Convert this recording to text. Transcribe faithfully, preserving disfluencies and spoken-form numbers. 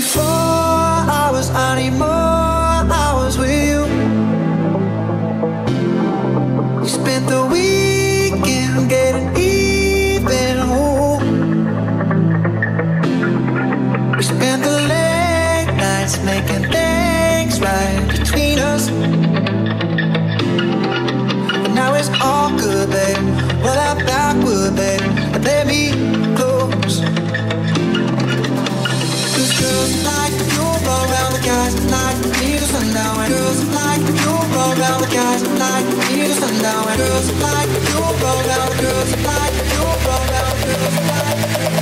twenty-four hours, I need more hours with you. We spent the weekend getting even. Ooh. We spent the late nights making things right between us. But now it's all good, babe. Roll out backward, babe, and let me close. Cause girls like you roll around the guys like me to sundown. And girls like you roll around the guys like me to sundown. And girls like you roll around, girls like you roll around, girls like